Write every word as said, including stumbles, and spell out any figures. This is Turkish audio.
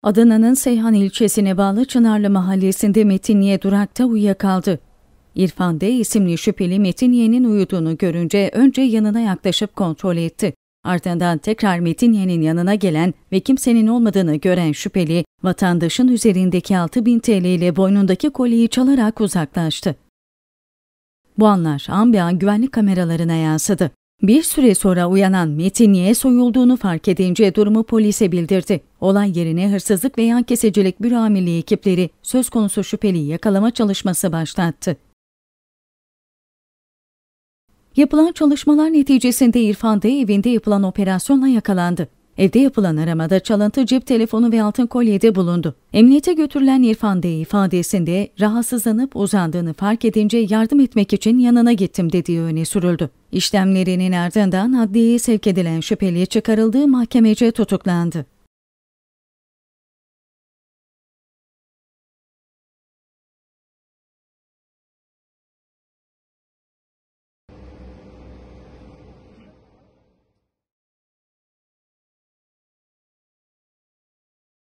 Adana'nın Seyhan ilçesine bağlı Çınarlı mahallesinde Metin Y durakta uyuyakaldı. İrfan D. isimli şüpheli Metin Y'nin uyuduğunu görünce önce yanına yaklaşıp kontrol etti. Ardından tekrar Metin Y'nin yanına gelen ve kimsenin olmadığını gören şüpheli, vatandaşın üzerindeki altı bin T L ile boynundaki kolyeyi çalarak uzaklaştı. Bu anlar an be an güvenlik kameralarına yansıdı. Bir süre sonra uyanan Metin Y soyulduğunu fark edince durumu polise bildirdi. Olay yerine hırsızlık ve yan kesicilik büro amirliği ekipleri söz konusu şüpheliyi yakalama çalışması başlattı. Yapılan çalışmalar neticesinde İrfan D. evinde yapılan operasyonla yakalandı. Evde yapılan aramada çalıntı cep telefonu ve altın kolyede bulundu. Emniyete götürülen İrfan D. ifadesinde rahatsızlanıp uzandığını fark edince yardım etmek için yanına gittim dediği öne sürüldü. İşlemlerinin ardından adliyeye sevk edilen şüpheli çıkarıldığı mahkemece tutuklandı.